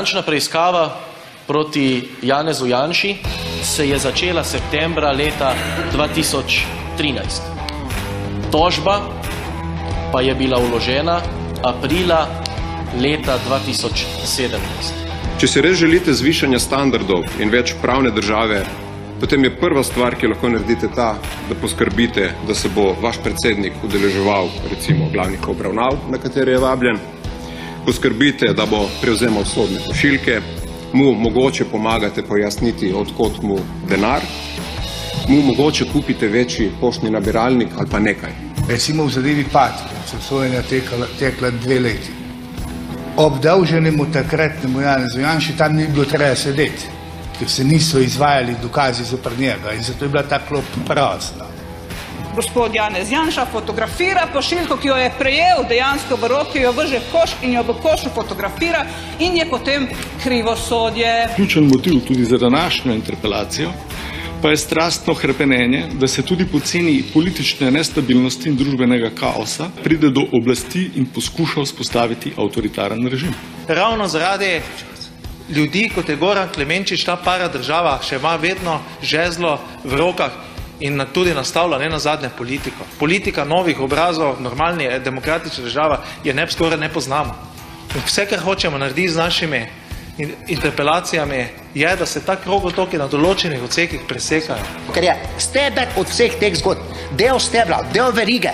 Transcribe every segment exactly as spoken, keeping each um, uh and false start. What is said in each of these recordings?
Finančna preiskava proti Janezu Janši se je začela septembra leta dva tisoč trinajst. Tožba pa je bila vložena aprila leta dva tisoč sedemnajst. Če si res želite zvišanja standardov in več pravne države, potem je prva stvar, ki lahko naredite ta, da poskrbite, da se bo vaš predsednik udeleževal recimo glavnih obravnav, na katere je vabljen. Poskrbite, da bo prevzemal sodne pošiljke, mu mogoče pomagate pojasniti, odkot mu denar, mu mogoče kupite večji poštni nabiralnik ali pa nekaj. Recimo v zadevi Patria so sojenja tekla, tekla dve leti. Obdolženemu takratnemu Janezu Janši tam ni bilo treba sedeti, ker se niso izvajali dokazi zoper njega in zato je bila ta klop prazna. Gospod Janez Janša fotografira pošiljko, ki jo je prejel dejansko v roki, jo vrže v koš in jo v košu fotografira in je potem krivosodje. Ključen motiv tudi za današnjo interpelacijo pa je strastno hrepenenje, da se tudi po ceni politične nestabilnosti in družbenega kaosa pride do oblasti in poskuša vzpostaviti avtoritaren režim. Ravno zaradi ljudi, kot je Goran Klemenčič, ta paradržava še ima vedno žezlo v rokah in tudi nastavlja ne nazadnje politiko. Politika novih obrazov, normalni demokratična država je ne, skoraj ne poznamo. Vse, kar hočemo narediti z našimi interpelacijami, je, da se ta krogotoki na določenih odsekih presekajo. Ker je stebek od vseh teh zgodb, del stebla, del verige,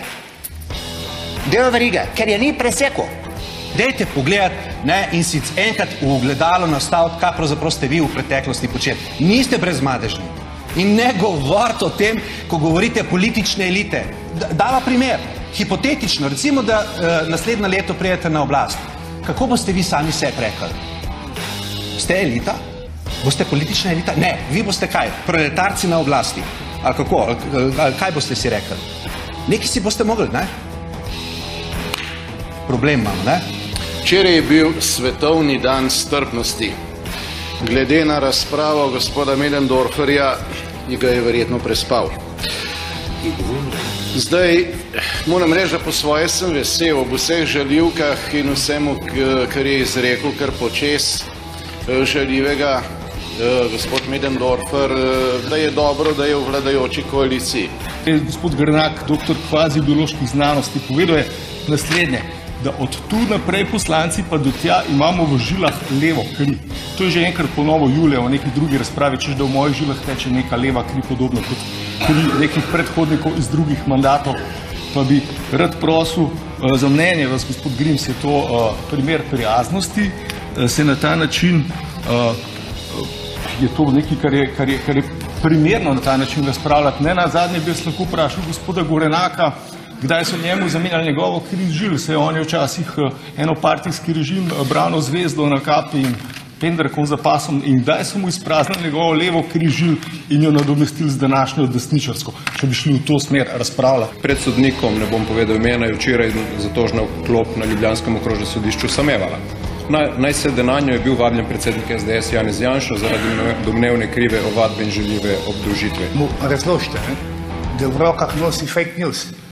del verige, ker je ni presekal. Dejte pogledati, ne, in si enkrat v ogledalo nastaviti, kaj pravzaprav ste vi v preteklosti počeli. Niste brezmadežni. In ne govorite o tem, ko govorite politične elite. Dava primer, hipotetično, recimo, da uh, naslednje leto prijete na oblast. Kako boste vi sami sebi rekli? Ste elita? Boste politična elita? Ne, vi boste kaj? Proletarci na oblasti. Ali kako? Ali, ali kaj boste si rekli? Nekaj si boste mogli, ne? Problem imam, ne? Včeraj je bil svetovni dan strpnosti. Glede na razpravo gospoda Möderndorferja, ga je verjetno prespal. Zdaj, moram reči, da po svoje sem vesel ob vseh žaljivkah in vsemu, kar je izrekel, kar počes žaljivega gospod Möderndorfer, da je dobro, da je v vladajoči koaliciji. Gospod Gorenak, doktor kvazi-bioloških znanosti, povedal je naslednje, da od tu naprej poslanci pa do tja imamo v žilah levo kri. To je že enkrat ponovil Julija v neki drugi razpravi, češ da v mojih žilah teče neka leva kri, podobno kot kri nekih predhodnikov iz drugih mandatov. Pa bi rad prosil uh, za mnenje vas, gospod Grims, je to uh, primer prijaznosti, uh, se na ta način uh, je to nekaj, kar je, kar je, kar je primerno na ta način razpravljati. Ne, na zadnje bi jaz lahko vprašal gospoda Gorenaka, kdaj so njemu zamenjali njegovo križ žil, se on je včasih enopartijski režim branil zvezdo na kapi in pendrekom za pasom in kdaj so mu izpraznili njegovo levo križ žil in jo nadomestili z današnjo desničarsko, če bi šli v to smer razpravljati. Pred sodnikom, ne bom povedal imena, je včeraj zatožna klop na Ljubljanskem okrožnem sodišču samevala. Naj, naj se denanjo je bil vabljen predsednik S D S Janez Janša zaradi domnevne krive ovadbe in žaljive obdolžitve. Mu razložite, ne? Da v rokah nosi fake news.